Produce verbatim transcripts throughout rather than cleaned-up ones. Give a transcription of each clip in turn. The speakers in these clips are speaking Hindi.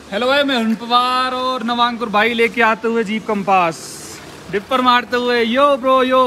हेलो भाई, मैं अरुण पवार और नवांकुर भाई लेके आते हुए जीप कंपास डिपर मारते हुए। Yo bro yo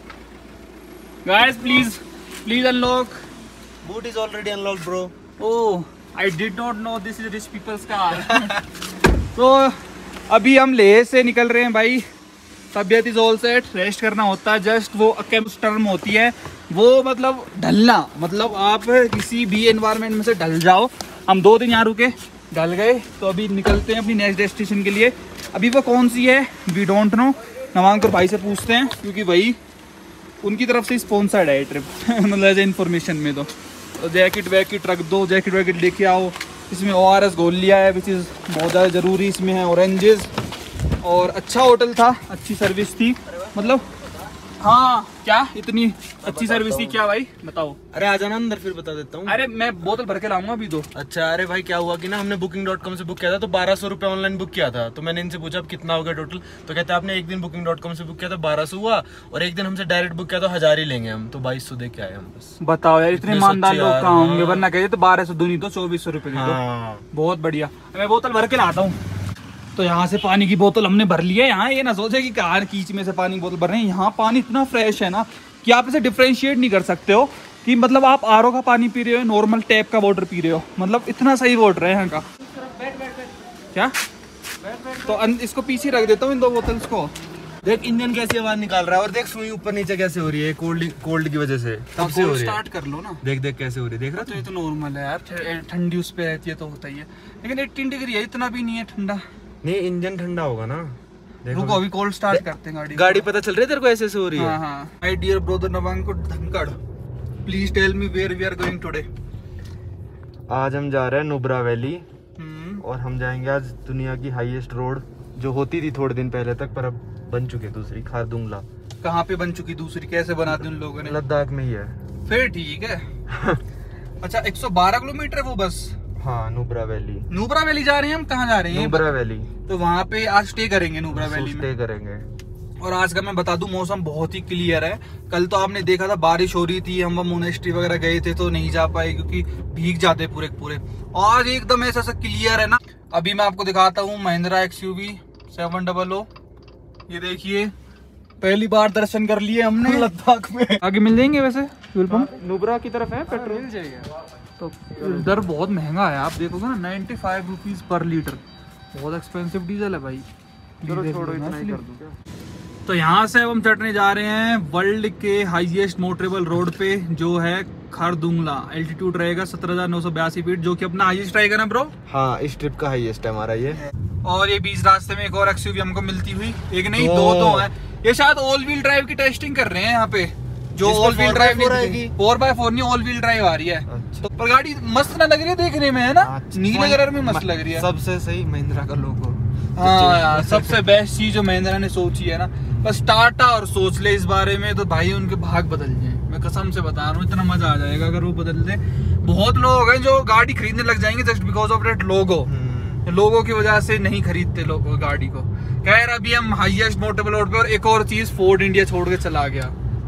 guys, please please unlock. Boot is already unlocked, bro. Oh, I did not know this is rich people's car. तो अभी हम लेह से निकल रहे हैं भाई। तबियत इज ऑल सेट, रेस्ट करना होता है। जस्ट वो अकेम्स टर्म होती है, वो मतलब ढलना, मतलब आप किसी भी एनवायरनमेंट में से ढल जाओ। हम दो दिन यहाँ रुके, ढल गए, तो अभी निकलते हैं अपनी नेक्स्ट डेस्टिनेशन के लिए। अभी वो कौन सी है वी डोंट नो, नवांकुर भाई से पूछते हैं, क्योंकि भाई उनकी तरफ से स्पॉन्सर्ड है ट्रिप मतलब एज इन्फॉर्मेशन में। तो जैकेट वैकेट रख दो, जैकेट वैकेट लेके आओ। इसमें ओ आर एस घोल लिया है, विच इज़ बहुत ज़्यादा ज़रूरी। इसमें है ऑरेंजेस, और अच्छा होटल था, अच्छी सर्विस थी, मतलब हाँ। क्या इतनी अच्छी सर्विस थी क्या भाई, बताओ। अरे आ जाना अंदर, फिर बता देता हूँ। अरे मैं बोतल भर के लाऊंगा अभी दो। अच्छा, अरे भाई क्या हुआ कि ना हमने बुकिंग डॉट कॉम से बुक किया था, तो बारह सौ रुपये ऑनलाइन बुक किया था। तो मैंने इनसे पूछा अब कितना होगा टोटल, तो कहते हैं आपने एक दिन बुकिंग डॉट कॉम से बुक किया था बारह सौ हुआ, और एक दिन हमसे डायरेक्ट बुक किया तो हजार ही लेंगे हम, तो बाईस सौ दे के आए हम बस। बताओ यार, इतने ईमानदार लोग कहाँ होंगे, वरना कहते तो बारह सौ दूनी तो चौबीस सौ रुपये दे दो। बहुत बढ़िया, मैं बोतल भर के लाता हूँ। तो यहाँ से पानी की बोतल हमने भर ली है। यहाँ ये ना सोचे कि कार कीच में से पानी की बोतल भर रहे हैं। यहाँ पानी इतना फ्रेश है ना कि आप इसे डिफ्रेंशिएट नहीं कर सकते हो कि मतलब आप आर ओ का पानी पी रहे हो, नॉर्मल टैप का वाटर पी रहे हो, मतलब इतना सही वाटर है यहाँ का। क्या तो इसको पीछे रख देता हूँ इन दो बोतल्स को। देख इंजन कैसी आवाज निकाल रहा है, और देख सुई ऊपर नीचे कैसे हो रही है, कोल्ड कोल्ड की वजह से तब से हो रही है। स्टार्ट कर लो ना, देख देख कैसे हो रही है, देख रहा तो ये तो नॉर्मल है यार, ठंडी उस पे रहती है तो होता ही है, लेकिन अठारह डिग्री है, इतना भी नहीं है ठंडा। नहीं, इंजन ठंडा होगा ना। रुको अभी कोल्ड स्टार्ट करते हैं गाड़ी। गाड़ी पता चल रही है तेरे को ऐसे से हो रही है। हाँ हाँ। My dear brother Navankur Dhankhar, please tell me where we are going today. आज हम जा रहे हैं नुब्रा वैली, और हम जाएंगे आज दुनिया की हाईएस्ट रोड, जो होती थी थोड़े दिन पहले तक, पर अब बन चुकी है दूसरी, खारदुंगला। कहाँ पे बन चुकी दूसरी, कैसे बना दी उन लोगों ने? लद्दाख में ही है। फिर ठीक है। अच्छा, एक सौ बारह किलोमीटर है वो बस। हाँ, नुब्रा वैली। नुब्रा वैली जा रहे हैं हम, कहाँ जा रहे हैं? नुब्रा वैली। तो वहाँ पे आज स्टे करेंगे नुब्रा वैली में। स्टे करेंगे। और आज का मैं बता दूं, मौसम बहुत ही क्लियर है। कल तो आपने देखा था बारिश हो रही थी, हम वो मोनेस्ट्री वगैरह गए थे तो नहीं जा पाए क्योंकि भीग जाते पूरे पूरे। आज एकदम ऐसा सा क्लियर है ना। अभी मैं आपको दिखाता हूँ Mahindra XUV seven double O. ये देखिए, पहली बार दर्शन कर लिए हमने लद्दाख में। आगे मिल जाएंगे वैसे फ्यूल पंप, नुब्रा की तरफ है, पेट्रोल मिल जाएगा। तो इधर बहुत महंगा है, आप देखोगे ना, ninety five rupees per litre, बहुत एक्सपेंसिव डीजल है भाई। चलो छोड़ो, इतना ही कर दूं क्या। तो यहाँ से अब हम चढ़ने जा रहे हैं वर्ल्ड के हाईएस्ट मोटरेबल रोड पे, जो है खारदुंगला। एल्टीट्यूड रहेगा सत्रह हजार नौ सौ बयासी फीट, जो कि अपना हाईएस्ट रहेगा ना ब्रो। हाँ, इस ट्रिप का हाईएस्ट है हमारा ये। और ये बीच रास्ते में एक और एक्सयूवी हमको मिलती हुई, एक नहीं दो दो है। ये शायद ऑल व्हील ड्राइव की टेस्टिंग कर रहे हैं यहाँ पे, जो ऑल व्हील ड्राइव नहीं, फोर बाय फोर नहीं, ऑल व्हील ड्राइव आ रही है। अच्छा। तो पर गाड़ी मस्त ना लग रही है देखने में, है ना? अच्छा। नीले कलर में मस्त लग रही है। सबसे सही महिंद्रा का लोगो। हाँ यार, सबसे बेस्ट चीज जो महिंद्रा ने सोची है ना, बस टाटा और सोच ले इस बारे में, तो भाई उनके भाग बदल जाए। मैं कसम से बता रहा हूँ, इतना मजा आ जाएगा अगर वो बदल दे। बहुत लोग हैं जो गाड़ी खरीदने लग जाएंगे just because of that logo. लोगों की वजह से नहीं खरीदते लोग गाड़ी को। खैर, अभी हम हाईएस्ट मोटरेबल रोड पे, और एक और चीज, फोर्ड इंडिया छोड़ के चला गया,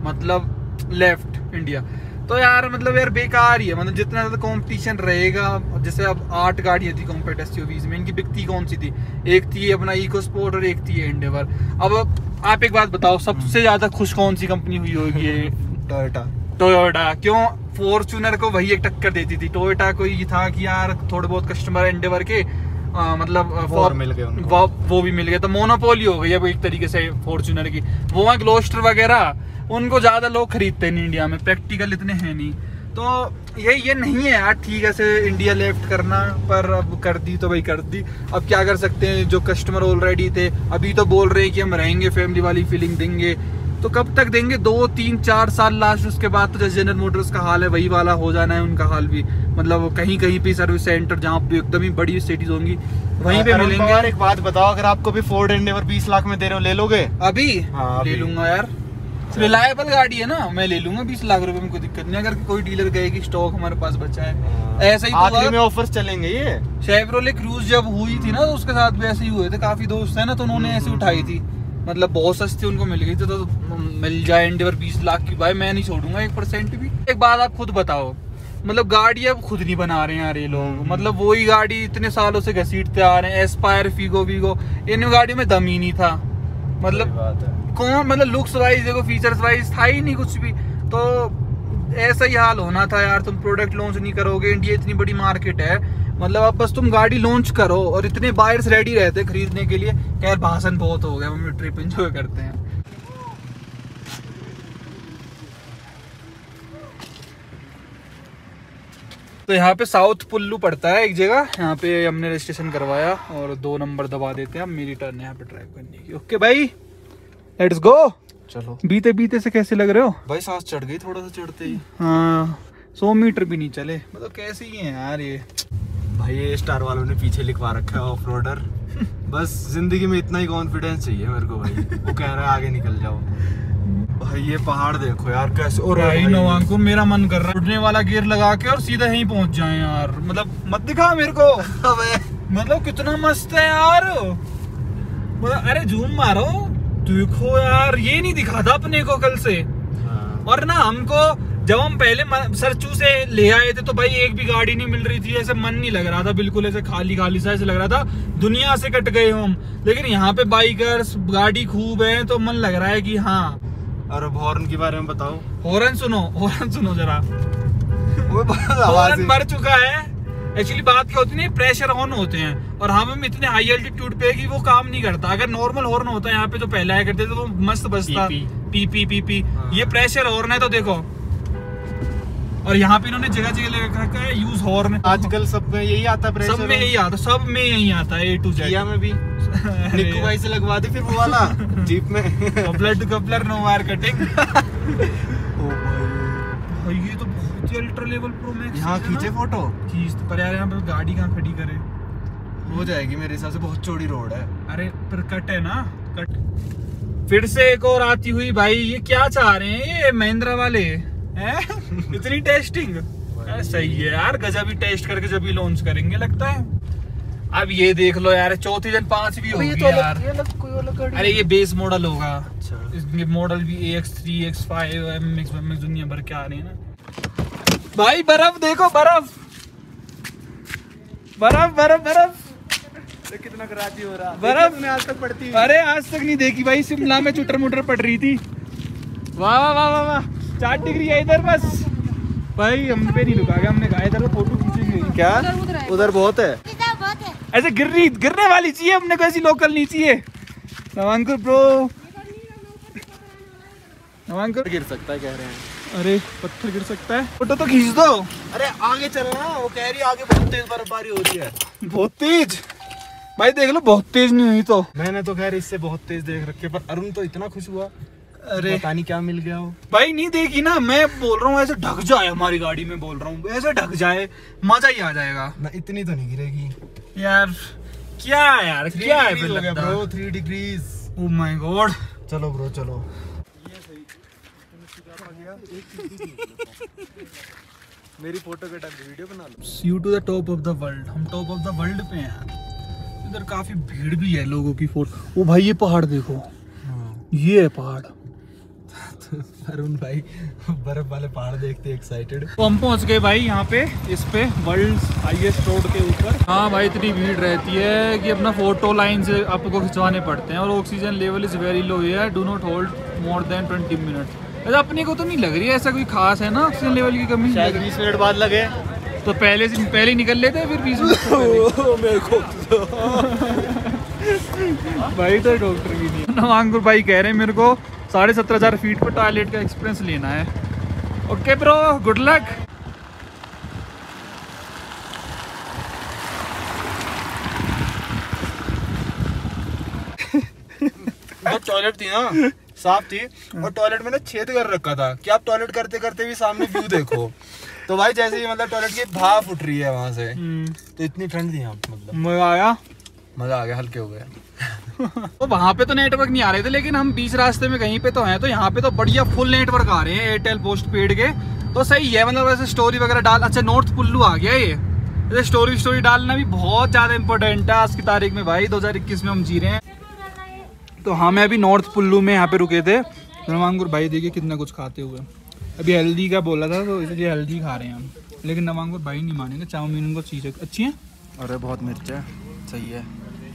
मतलब लेफ्ट इंडिया। तो यार मतलब यार बेकार ही है, मतलब जितना ज्यादा कंपटीशन रहेगा। जैसे अब आठ गाड़ियां थी कॉम्पैक्ट एसयूवीज में, इनकी बिकती कौन सी थी? एक थी अपना इको स्पोर्ट और एक थी एंडेवर। अब आप एक बात बताओ, सबसे ज्यादा खुश कौन सी कंपनी हुई होगी? टोयोटा। टोयोटा। क्यों? फॉर्च्यूनर को वही एक टक्कर देती थी। टोयोटा को ये था कि यार थोड़े बहुत कस्टमर एंडेवर के आ, मतलब वो मिल गए उनको, वो, वो भी मिल गए, तो मोनोपोली हो गई अब एक तरीके से फॉर्च्यूनर की। वो है ग्लोस्टर वगैरह, उनको ज्यादा लोग खरीदते नहीं इंडिया में, प्रैक्टिकल इतने हैं नहीं। तो ये ये नहीं है यार, ठीक है से इंडिया लेफ्ट करना, पर अब कर दी तो भाई कर दी। अब क्या कर सकते हैं, जो कस्टमर ऑलरेडी थे अभी तो बोल रहे हैं कि हम रहेंगे, फैमिली वाली फीलिंग देंगे, तो कब तक देंगे? दो तीन चार साल लास्ट, उसके बाद तो जैसे जनरल मोटर्स का हाल है वही वाला हो जाना है उनका हाल भी। मतलब कहीं कहीं पे सर्विस सेंटर जहाँ पे एकदम ही बड़ी सिटीज होंगी वहीं पे मिलेंगे। यार एक बात बताओ, अगर आपको भी फोर्ड एंडेवर बीस लाख में दे रहे हो, ले लोगे? अभी हाँ, ले लूंगा यार, रिलायबल गाड़ी है ना, मैं ले लूंगा बीस लाख रुपए में, कोई दिक्कत नहीं। अगर कोई डीलर कहे कि स्टॉक हमारे पास बचा है, ऐसा ही आखिरी में ऑफर्स चलेंगे। ये शेवरोले क्रूज जब हुई थी ना, तो उसके साथ भी ऐसे ही हुए थे, काफी दोस्त है ना, तो उन्होंने ऐसे उठाई थी, मतलब बहुत सस्ती उनको मिल गई थी। तो मिल जाए एंडेवर बीस लाख की, भाई मैं नहीं छोड़ूंगा एक परसेंट भी। एक बात आप खुद बताओ, मतलब गाड़ी अब खुद नहीं बना रहे हैं यार ये लोग, मतलब वही गाड़ी इतने सालों से घसीटते आ रहे हैं, एस्पायर, फीगो वीगो, इन गाड़ियों में दम ही नहीं था। मतलब बात है। कौन, मतलब लुक्स वाइज देखो, फीचर्स वाइज था ही नहीं कुछ भी। तो ऐसा ही हाल होना था यार, तुम प्रोडक्ट लॉन्च नहीं करोगे, इंडिया इतनी बड़ी मार्केट है, मतलब अब बस तुम गाड़ी लॉन्च करो और इतने बायर्स रेडी रहते हैं खरीदने के लिए। खैर भाषण बहुत हो गया, हम ट्रिप एंजॉय करते हैं। तो यहाँ पे साउथ पुल्लू पड़ता है एक जगह, यहाँ पे हमने रजिस्ट्रेशन करवाया और दो नंबर दबा देते हैं। अब मेरी टर्न है यहाँ पे ड्राइव करने की। ओके भाई लेट्स गो। चलो। बीते बीते से कैसे लग रहे हो भाई? सांस चढ़ गई थोड़ा सा चढ़ते ही। हाँ सौ मीटर भी नहीं चले, मतलब कैसे ही है यार ये। भाई ये स्टार वालों ने पीछे लिखवा रखा है ऑफ रोडर। बस जिंदगी में इतना ही कॉन्फिडेंस चाहिए मेरे को भाई। वो कह रहा है आगे निकल जाओ। भाई ये पहाड़ देखो यार कैसे। और भाई नवांकुर मेरा मन कर रहा है उड़ने वाला गियर लगा के और सीधा यहीं पहुंच जाए यार। मतलब मत दिखा मेरे को। मतलब कितना मस्त है यार। मतलब अरे जूम मारो, देखो यार ये नहीं दिखा था अपने को कल से। हाँ। और ना हमको जब हम पहले सरचू से ले आए थे तो भाई एक भी गाड़ी नहीं मिल रही थी, ऐसे मन नहीं लग रहा था, बिल्कुल ऐसे खाली खाली सा ऐसे लग रहा था दुनिया से कट गए हम। लेकिन यहाँ पे बाइकर्स गाड़ी खूब है तो मन लग रहा है कि हाँ। और अब हॉर्न के बारे में बताओ। हॉर्न सुनो, हॉर्न सुनो जरा। वो हॉर्न भर चुका है। एक्चुअली बात क्या होती है, प्रेशर ऑन होते हैं और हम हम इतने हाई एल्टीट्यूड पे कि वो काम नहीं करता। अगर नॉर्मल हॉर्न होता है यहाँ पे जो पहले आया करते थे तो वो मस्त बजता, पी पी पी पी। ये प्रेशर हॉर्न है तो देखो। और यहाँ पे इन्होंने जगह जगह लगा रखा है यूज हॉर्न। आजकल सब में यही आता है, सब में यही आता, सब में यही आता है ए टू जेड। किया में भी निक्कू भाई से लगवा दे फिर वो वाला जीप में coupler to coupler no wire cutting. ओ भाई ये तो बहुत ही अल्ट्रा लेवल प्रो मैक्स। यहाँ खींचे फोटो खींच पर यार, यहाँ पे गाड़ी कहाँ खड़ी करे? हो जाएगी मेरे हिसाब से, बहुत चौड़ी रोड है। अरे पर कट है ना, कट। फिर से एक और आती हुई भाई। ये क्या चाह रहे हैं ये महिंद्रा वाले हैं? इतनी टेस्टिंग सही है यार, गजब ही टेस्ट करके जब भी लॉन्च करेंगे लगता है। अब ये देख लो यार, चौथी जन पांचवी होगी ये तो यार। ये लग, कोई अलग गाड़ी। अरे ये बेस मॉडल होगा। अच्छा। इसके मॉडल भी A X three, A X five, M X M X दुनिया भर के आ रहे हैं ना भाई। बर्फ देखो, बर्फ बर्फ बर्फ बर्फ कितना कराची हो रहा बर्फ में आज तक पड़ती। अरे आज तक नहीं देखी भाई, शिमला में चुटर मुटर पड़ रही थी। वाह वाह वाह वाह वाह, चार डिग्री है इधर बस। भाई हम पे नहीं रुका गया, हमने कहा इधर फोटो खींचेंगे। क्या उधर बहुत है? ऐसे गिर रही गिरने वाली चाहिए अपने को, ऐसी लोकल नहीं चाहिए। नवांकुर ब्रो, नवांकुर गिर सकता है कह रहे हैं। अरे पत्थर गिर सकता है, फोटो तो खींच दो। अरे आगे चलना, वो कह रही है आगे बहुत तेज बर्फबारी हो रही है। बहुत तेज भाई, देख लो बहुत तेज नहीं हुई तो। मैंने तो खैर इससे बहुत तेज देख रखे, पर अरुण तो इतना खुश हुआ। अरे पता नहीं क्या मिल गया हो भाई, नहीं देखी ना, मैं बोल रहा हूँ ऐसे ढक जाए हमारी गाड़ी में, बोल रहा हूँ ऐसे ढक जाए, मजा ही आ जाएगा ना। इतनी तो नहीं गिरेगी यार। क्या यार, क्या है हो गया bro, three degrees. Oh my God. चलो ब्रो चलो। मेरी फोटो के टाइम वीडियो बना लो। You to the top of the world. हम टॉप ऑफ द वर्ल्ड पे हैं यार। इधर काफी भीड़ भी है लोगों की। फोटो ओ भाई ये पहाड़ देखो, ये है पहाड़। अरुण भाई बर्फ वाले पहाड़ देखते एक्साइटेड। तो हम पहुंच गए भाई यहाँ पे, इस पे वर्ल्ड हाईएस्ट रोड के ऊपर। हाँ भाई इतनी भीड़ रहती है कि अपना फोटो लाइन से आपको खिंचवाने पड़ते हैं। और oxygen level is very low है, do not hold more than twenty minute. ऐसा अपने को तो नहीं लग रही है ऐसा कोई खास है ना ऑक्सीजन लेवल की कमी। शायद बीस मिनट बाद लगे तो पहले से पहले ही निकल लेते हैं फिर बीस मिनट मेरे को भाई तो डॉक्टर भी नहीं। नवांकुर भाई कह रहे हैं मेरे को साढ़े सत्रह हजार फीट पर टॉयलेट का एक्सपीरियंस लेना है। Okay bro, good luck. Toilet थी ना, साफ थी, और टॉयलेट में ना छेद कर रखा था कि आप टॉयलेट करते करते भी सामने व्यू देखो। तो भाई जैसे ही मतलब टॉयलेट की भाप उठ रही है वहां से, तो इतनी ठंड थी यहाँ, मतलब मजा आया, मजा आ गया, हल्के हो गए। तो वहाँ पे तो नेटवर्क नहीं आ रहे थे, लेकिन हम बीच रास्ते में कहीं पे तो हैं, तो यहाँ पे तो बढ़िया फुल नेटवर्क आ रहे हैं एयरटेल पोस्ट पेड के। तो सही है, मतलब वैसे स्टोरी वगैरह डाल। अच्छा नॉर्थ पुल्लू आ गया ये। जैसे स्टोरी स्टोरी डालना भी बहुत ज्यादा इंपॉर्टेंट है आज की तारीख में भाई, दो हजार इक्कीस में हम जी रहे हैं। तो हमें अभी नॉर्थ पुल्लू में यहाँ पे रुके थे। नवांकुर भाई देखिए कितना कुछ खाते हुए। अभी हल्दी का बोला था तो इसलिए हल्दी खा रहे हैं हम। लेकिन नवांकुर भाई नहीं मानेंगे, चाउमीन उनको चीज़ अच्छी है। अरे बहुत मिर्च है, सही है।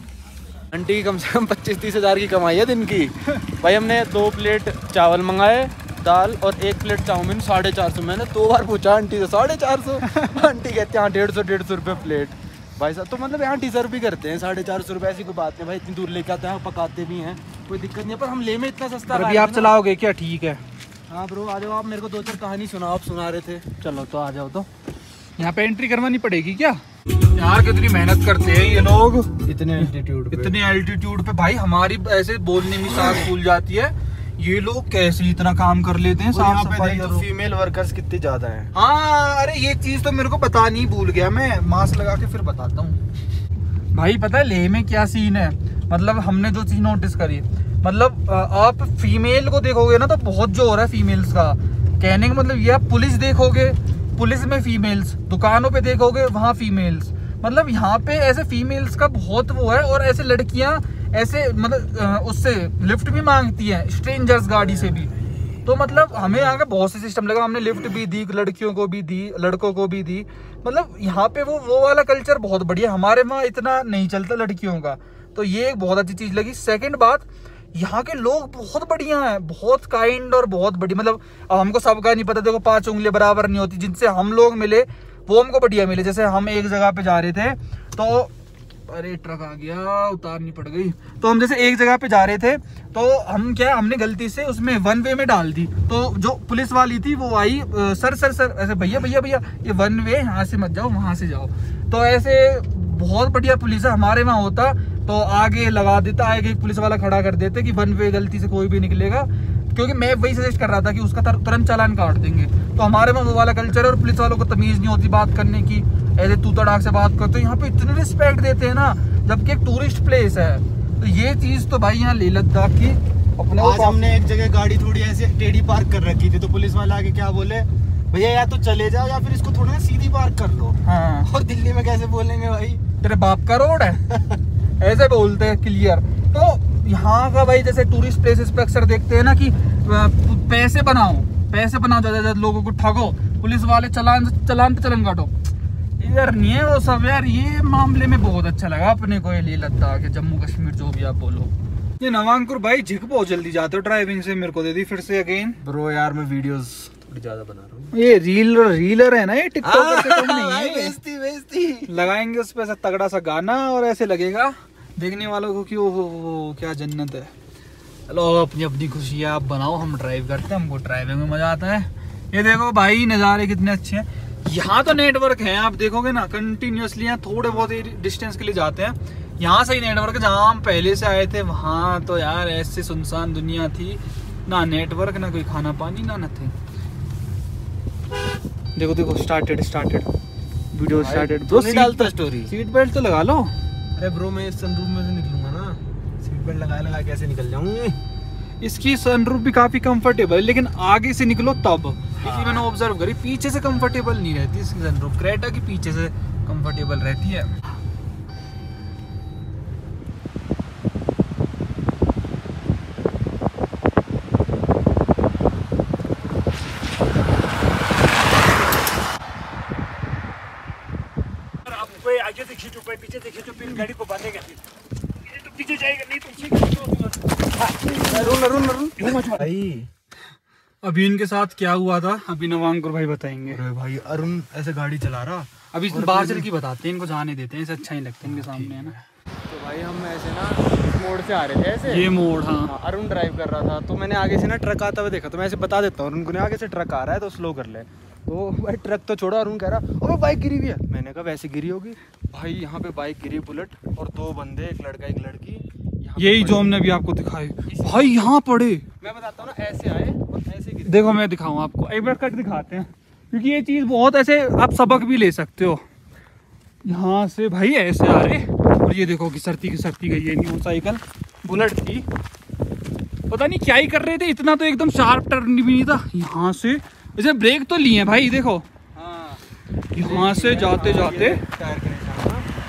आंटी की कम से कम पच्चीस तीस हज़ार की कमाई है दिन की। भाई हमने दो प्लेट चावल मंगाए, दाल और एक प्लेट चाउमीन, साढ़े चार सौ। मैंने दो बार पूछा आंटी से, साढ़े चार सौ। आंटी कहते हैं हाँ डेढ़ सौ डेढ़ सौ रुपये प्लेट। भाई साहब तो मतलब यहाँ डिजर्व भी करते हैं, साढ़े चार सौ रुपये ऐसी कोई बात नहीं भाई, इतनी दूर लेके आते हैं, पकाते भी हैं, कोई दिक्कत नहीं है। पर हम ले में इतना सस्ता। अभी आप चलाओगे क्या? ठीक है। हाँ ब्रो आ जाओ आप, मेरे को दो चार कहानी सुनाओ, आप सुना रहे थे। चलो तो आ जाओ। तो यहाँ पे एंट्री करवानी पड़ेगी क्या? यार कितनी मेहनत करते हैं ये लोग, इतने एल्टीट्यूड पे इतने एल्टीट्यूड पे भाई, हमारी ऐसे बोलने में सांस फूल जाती है। ये लोग कैसे इतना काम कर लेते हैं साफ सफाई। तो फीमेल वर्कर्स कितनी ज्यादा हैं। हाँ अरे ये चीज तो मेरे को बतानी भूल गया मैं, मास्क लगा के फिर बताता हूँ। भाई पता है लेह में क्या सीन है, मतलब हमने जो चीज नोटिस करी, मतलब आप फीमेल को देखोगे ना तो बहुत जोर है फीमेल्स का। कहने का मतलब ये, आप पुलिस देखोगे, पुलिस में फीमेल्स, दुकानों पे देखोगे वहाँ फीमेल्स, मतलब यहाँ पे ऐसे फीमेल्स का बहुत वो है। और ऐसे लड़कियाँ ऐसे मतलब उससे लिफ्ट भी मांगती हैं, स्ट्रेंजर्स गाड़ी से भी। तो मतलब हमें यहाँ का बहुत से सिस्टम लगा, हमने लिफ्ट भी दी, लड़कियों को भी दी, लड़कों को भी दी। मतलब यहाँ पे वो वो वाला कल्चर बहुत बढ़िया, हमारे वहाँ इतना नहीं चलता लड़कियों का। तो ये एक बहुत अच्छी चीज़ लगी। सेकंड बात, यहाँ के लोग बहुत बढ़िया हैं, बहुत काइंड और बहुत बड़ी, मतलब हमको सबका नहीं पता, देखो पांच उंगली बराबर नहीं होती। जिनसे हम लोग मिले वो हमको बढ़िया मिले। जैसे हम एक जगह पे जा रहे थे तो, अरे ट्रक आ गया, उतारनी पड़ गई। तो हम जैसे एक जगह पे जा रहे थे तो हम क्या, हमने गलती से उसमें वन वे में डाल दी। तो जो पुलिस वाली थी वो आई, सर सर सर ऐसे, भैया भैया भैया ये वन वे, यहाँ से मत जाओ वहाँ से जाओ। तो ऐसे बहुत बढ़िया पुलिस है। हमारे वहाँ होता तो आगे लगा देता, आगे एक पुलिस वाला खड़ा कर देते कि वन वे गलती से कोई भी निकलेगा, क्योंकि मैं वही सजेस्ट कर रहा था कि उसका तुरंत चालान काट देंगे। तो हमारे वहाँ वो वाला कल्चर है और पुलिस वालों को तमीज़ नहीं होती बात करने की, ऐसे तू तड़ाक से बात करते हैं। यहाँ पे इतनी रिस्पेक्ट देते हैं ना, जबकि एक टूरिस्ट प्लेस है। तो ये चीज़ तो भाई यहाँ लेह लद्दाख की अपने। आज हमने एक जगह गाड़ी थोड़ी ऐसे टेढ़ी पार्क कर रखी थी, तो पुलिस वाला आके क्या बोले, भैया या तो चले जाओ या फिर इसको थोड़ा ना सीधी पार्क कर लो। हाँ, और दिल्ली में कैसे बोलेंगे भाई, तेरे बाप का रोड है ऐसे बोलते हैं क्लियर। तो यहाँ का भाई जैसे टूरिस्ट प्लेसेस पे अक्सर देखते हैं ना कि पैसे बनाओ, पैसे बनाओ, ज्यादा ज्यादा लोगों को ठगो, पुलिस वाले चलान चलान पे चलान काटो। यार नहीं है वो सब यार। ये मामले में बहुत अच्छा लगा अपने को, ये लेह लद्दाख, जम्मू कश्मीर, जो भी आप बोलो। ये नवांकुर भाई झिक बहुत जल्दी जाते हो ड्राइविंग से, मेरे को दे दी फिर से अगेन। ब्रो यार मैं वीडियोस थोड़ी ज्यादा बना रहा हूँ। ये रील रीलर है ना, ये टिकटॉक से कम नहीं है। बेइज्जती बेइज्जती लगाएंगे उस पे ऐसा तगड़ा सा गाना और ऐसे लगेगा देखने वालों को कि वो, वो, वो क्या जन्नत है। चलो अपनी अपनी खुशी आप बनाओ, हम ड्राइव करते हैं, हमको ड्राइविंग में मजा आता है। ये देखो भाई नज़ारे कितने अच्छे हैं। यहाँ तो नेटवर्क है, आप देखोगे ना कंटिन्यूसली, यहाँ थोड़े बहुत डिस्टेंस के लिए जाते हैं, यहाँ से ही नेटवर्क है। जहाँ हम पहले से आए थे वहाँ तो यार ऐसे सुनसान दुनिया थी, ना नेटवर्क, ना कोई खाना पानी, ना नथिंग। देखो देखो स्टार्टेड स्टार्टेड वीडियो स्टार्टेड। तो नहीं डालता स्टोरी। सीट बेल्ट तो लगा लो। अरे ब्रो मैं इस सनरूफ में से निकलूंगा ना, सीट बेल्ट लगा लगा कैसे निकल जाऊंगी। इसकी सनरूफ भी काफी कंफर्टेबल है, लेकिन आगे से निकलो तब। इसलिए मैंने ऑब्जर्व करी, पीछे से कंफर्टेबल नहीं रहती इसकी सनरूफ। क्रेटा की पीछे से कंफर्टेबल रहती है। आगे से खींचो, पीछे से खींचो, फिर गाड़ी को बांधेगा, फिर तो पीछे जाएगा, नहीं तो भाई अभी इनके साथ क्या हुआ था, अभी नवांकुर भाई बताएंगे। अरे भाई अरुण ऐसे गाड़ी चला रहा, अभी बाहर चल के बताते हैं, इनको जाने देते हैं, इसे अच्छा ही लगता है इनके सामने, है ना। तो भाई हम ऐसे ना मोड़ से आ रहे थे ऐसे, ये मोड़, हाँ, हाँ अरुण ड्राइव कर रहा था, तो मैंने आगे से ना ट्रक आता हुआ देखा, तो मैं ऐसे बता देता हूँ उनको, आगे से ट्रक आ रहा है तो स्लो कर ले। तो भाई ट्रक तो छोड़ो, अरुण कह रहा अबे बाइक गिरी हुई है। मैंने कहा वैसे गिरी होगी भाई, यहाँ पे बाइक गिरी बुलेट, और दो बंदे, एक लड़का एक लड़की, यही जो हमने अभी आपको दिखाए भाई यहाँ पड़े। मैं बताता हूँ ना, ऐसे आए और ऐसे गिरे। देखो मैं दिखाऊँ आपको, एक बार कट दिखाते हैं, क्योंकि ये चीज़ बहुत ऐसे आप सबक भी ले सकते हो। यहाँ से भाई ऐसे आ रहे, और ये देखो कि सरती की सरती गई है, न्यू साइकिल बुलेट थी, पता नहीं क्या ही कर रहे थे, इतना तो एकदम शार्प टर्न भी नहीं था। यहाँ से वैसे ब्रेक तो लिए भाई, देखो हाँ यहाँ से जाते जाते टायर के निशान,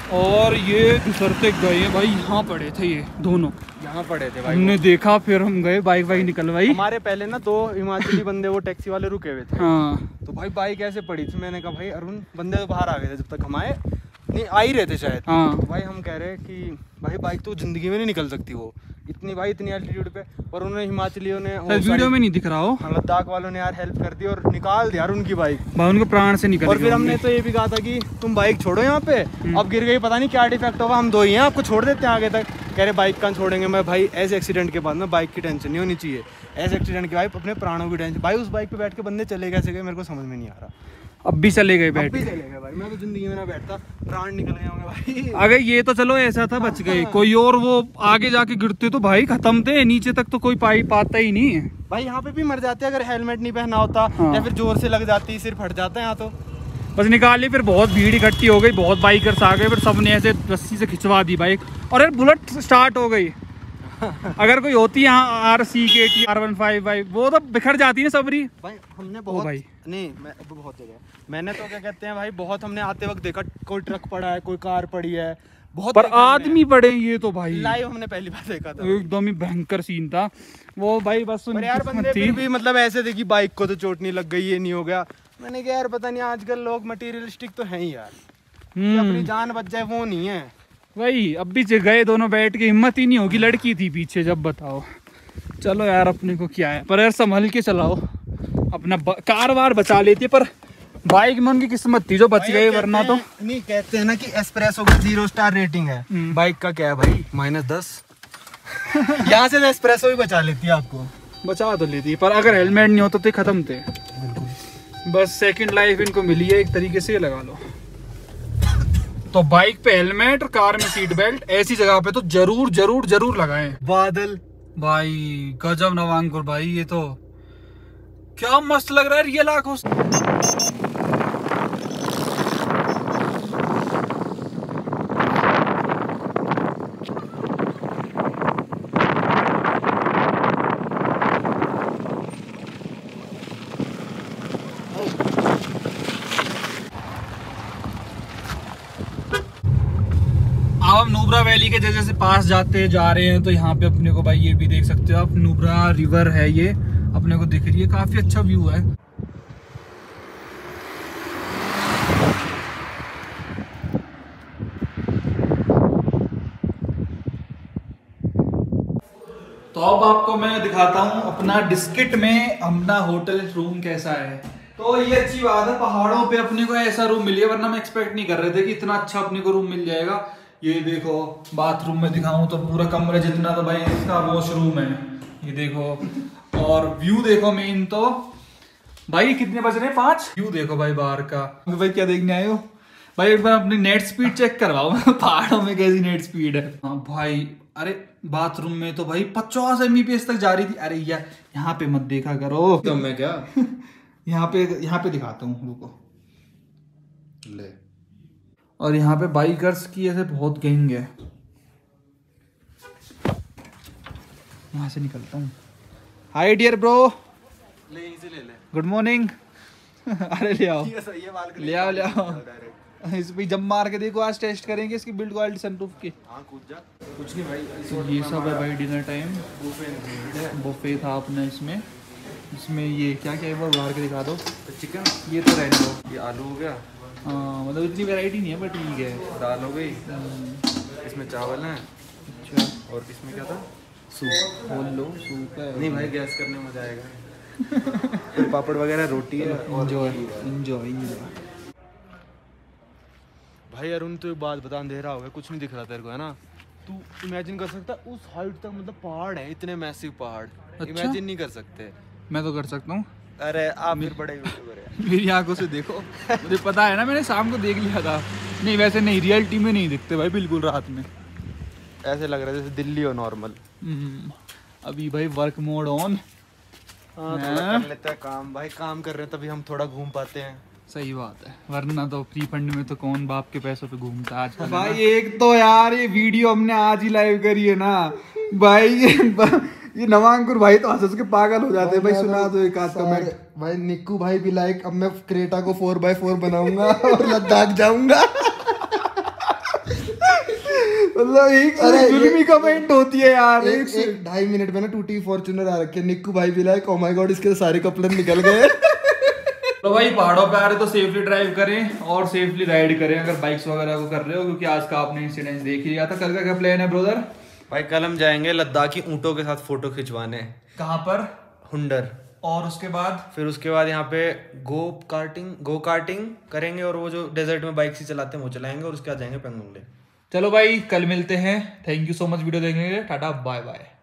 और ये दूसरते गए भाई, यहाँ पड़े थे ये दोनों, यहाँ पड़े थे भाई। हमने देखा, फिर हम गए, बाइक वाइक निकलवाई। हमारे पहले ना दो हिमाचली बंदे वो टैक्सी वाले रुके हुए थे। हाँ तो भाई बाइक ऐसे पड़ी थी, मैंने कहा भाई अरुण, बंदे तो बाहर आ गए थे जब तक हम आए, नहीं आ ही रहे थे शायद। हाँ तो भाई हम कह रहे हैं कि भाई बाइक तो जिंदगी में नहीं निकल सकती वो इतनी, भाई इतनी एल्टीट्यूड पे। और उन्होंने हिमाचलियों ने वीडियो में नहीं दिख रहा हो, हाँ, लद्दाख वालों ने यार हेल्प कर दी और निकाल दिया यार उनकी बाइक, भाई उनके प्राण से निकल और गए फिर हमने होंगे। तो ये भी कहा था कि तुम बाइक छोड़ो यहाँ पे, अब गिर गई पता नहीं क्या डिफेक्ट होगा, हम दो ही हैं, आपको छोड़ देते हैं आगे तक। कह रहे बाइक कहाँ छोड़ेंगे। मैं भाई ऐसे एक्सीडेंट के बाद में बाइक की टेंशन नहीं होनी चाहिए, ऐसे एक्सीडेंट के बाद अपने प्राणों की टेंशन। भाई उस बाइक पे बैठ के बंदे चले कैसे गए मेरे को समझ में नहीं आ रहा। अब भी चले गए बैठ अब भी के। चले गए भाई, मैं तो जिंदगी में ना बैठता, प्राण निकल गए होंगे भाई। अगर ये तो चलो ऐसा था बच गए, कोई और वो आगे जाके गिरते तो भाई खत्म थे, नीचे तक तो कोई पाई पाता ही नहीं है भाई। यहाँ पे भी मर जाते अगर हेलमेट नहीं पहना होता, हाँ। या फिर जोर से लग जाती, सिर फट जाता है यहाँ तो। बस निकाल ली, फिर बहुत भीड़ इकट्ठी हो गई, बहुत बाइकर्स आ गए, फिर सबने ऐसे रस्सी से खिंचवा दी बाइक, और यार बुलेट स्टार्ट हो गई। अगर कोई होती यहाँ R C K T R one five five, वो तो बिखर जाती है सबरी। भाई हमने बहुत भाई। नहीं, मैं अब बहुत जगह मैंने तो क्या कहते हैं भाई, बहुत हमने आते वक्त देखा, कोई ट्रक पड़ा है, कोई कार पड़ी है, बहुत पर देखा हमने। आदमी बड़े ये तो भाई लाइव हमने पहली बार देखा था। एकदम ही भयंकर सीन था वो भाई। बस पर उनकी यार किस्मत बंदे थी। फिर भी मतलब ऐसे थे कि बाइक को तो चोट नहीं लग गई, ये नहीं हो गया। मैंने कहा यार पता नहीं आजकल लोग मटेरियलिस्टिक तो हैं ही यार, कि हम्म, अपनी जान बच जाए वो नहीं है। वही अब भी गए दोनों बैठ के, हिम्मत ही नहीं होगी, लड़की थी पीछे जब, बताओ। चलो यार अपने को क्या है, पर यार संभल के चलाओ, अपना कार वार बचा लेती है, पर बाइक में उनकी किस्मत थी जो बच गए, वरना तो। नहीं, कहते हैं ना कि एस्प्रेसो का जीरो स्टार रेटिंग है, हम्म। बाइक का क्या है भाई, माइनस दस। यहाँ से एस्प्रेसो भी बचा लेती है आपको, बचा तो लेती, पर अगर हेलमेट नहीं होता तो खत्म थे। बस सेकंड लाइफ इनको मिली है एक तरीके से, लगा लो। तो बाइक पे हेलमेट और कार में सीट बेल्ट, ऐसी जगह पे तो जरूर जरूर जरूर लगाएं। बादल भाई गजब नवांकुर भाई, ये तो क्या मस्त लग रहा है रियल आंखों से। अब हम नुब्रा वैली के जैसे जैसे पास जाते जा रहे हैं, तो यहाँ पे अपने को भाई ये भी देख सकते हो आप, नुब्रा रिवर है ये, अपने को दिख रही है, काफी अच्छा व्यू है। तो अब आपको मैं दिखाता हूँ अपना डिस्किट में अपना होटल रूम कैसा है। तो ये अच्छी बात है, पहाड़ों पे अपने को ऐसा रूम मिल गया, वरना हम एक्सपेक्ट नहीं कर रहे थे कि इतना अच्छा अपने को रूम मिल जाएगा। ये देखो, बाथरूम में दिखाऊं तो पूरा कमरे जितना तो भाई इसका वॉशरूम है, ये देखो। और व्यू देखो, मेन तो भाई कितने बज रहे हैं, पाँच। व्यू देखो भाई बाहर का। भाई क्या देखने आए हो भाई, एक बार अपनी नेट स्पीड चेक करवाओ पहाड़ों में कैसी नेट स्पीड है। हाँ भाई, अरे बाथरूम में तो भाई पचास एम बी पी एस तक जा रही थी। अरे यार यहाँ पे मत देखा करो तो मैं क्या यहाँ पे यहाँ पे दिखाता हूँ, रुको ले। और यहाँ पे बाइकर्स की ऐसे बहुत गैंग है। यहाँ से निकलता हूँ। हाय डियर ब्रो, ले यहीं से ले ले। Good morning. अरे ले आओ ये सही है, बाल ले आओ ले आओ। इस पे जब मार के देखो, आज टेस्ट करेंगे इसकी बिल्ड क्वालिटी सनरूफ की। हाँ कूद जा। कुछ नहीं भाई, तो ये सब है भाई डिनर टाइम। बुफे था अपना इसमें, इसमें ये क्या क्या है वो बाहर के दिखा दो। चिकन, ये तो रहने दो। ये आलू हो गया, हाँ मतलब इतनी वैरायटी नहीं है, बट ठीक है। दाल हो गई, इसमें चावल है, अच्छा और इसमें क्या था, सूप बोल लो, सूप है। नहीं भाई गैस करने में मजा आएगा। फिर पापड़ वगैरह, रोटी है। Enjoy enjoy enjoy. भाई अरुण तो एक बात बता, अंधेरा हो गया, कुछ नहीं दिख रहा तेरे को, है ना। तू इमेजिन कर सकता है उस हाइट तक, मतलब पहाड़ है, इतने मैसिव पहाड़, इमेजिन नहीं कर सकते। मैं तो कर सकता हूँ। अरे आप फिर बड़े यूट्यूबर हैं। मेरी आंखों से देखो, मुझे पता है ना, मैंने शाम को देख लिया था। नहीं वैसे नहीं, रियलिटी में नहीं दिखते भाई बिल्कुल रात में, ऐसे लग रहा है जैसे दिल्ली हो नॉर्मल। अभी भाई वर्क मोड ऑन। हाँ थोड़ा कर लेते हैं काम, भाई काम कर रहे हैं तभी हम थोड़ा घूम पाते हैं। सही बात है, वरना तो फ्री फंड में तो कौन बाप के पैसों पे घूमता है आजकल। भाई एक तो यार ये वीडियो हमने आज ही लाइव करी है ना भाई, ये ये नवांकुर भाई तो हंस हंस के पागल हो जाते हैं भाई। सुना तो एक आध कमेंट भाई, निक्कू भाई भी लाइक, अब मैं क्रेटा को फोर बाई फोर बनाऊंगा और लद्दाख जाऊंगा। मतलब एक अरे जुल्मी कमेंट होती है यार। एक, एक, एक ढाई मिनट में ना टूटी फॉर्च्यूनर आ रखी है। निक्कू भाई भी लाइक, ओ माय गॉड इसके सारे कपड़े निकल गए। तो भाई पहाड़ों पे आ रहे तो सेफली ड्राइव करें और सेफली राइड करें अगर बाइक्स वगैरह को कर रहे हो, क्योंकि आज का आपने इंसिडेंट देख ही लिया था। कल का क्या प्लान है ब्रदर? भाई कल हम जाएंगे लद्दाखी ऊँटों के साथ फोटो खिंचवाने। कहाँ पर? हुंडर। और उसके बाद फिर उसके बाद यहाँ पे गो कार्टिंग गो कार्टिंग करेंगे और वो जो डेजर्ट में बाइक से चलाते हैं वो चलाएंगे और उसके बाद जाएंगे पेंगोंग लेक। चलो भाई कल मिलते हैं। Thank you so much video देखने के लिए। Tata bye bye.